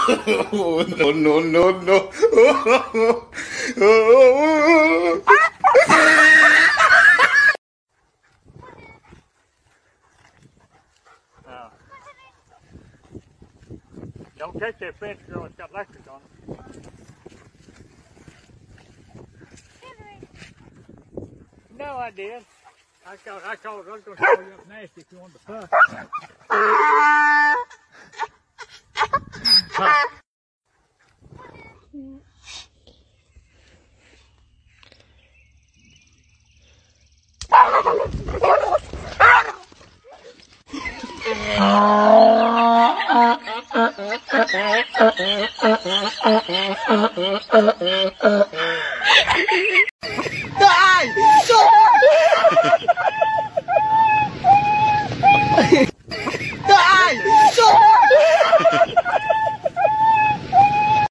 no, no, no, no. Uh, don't take that fence, girl. It's got electric on it. No, I did. I thought I was going to throw you up nasty if you wanted to fuss.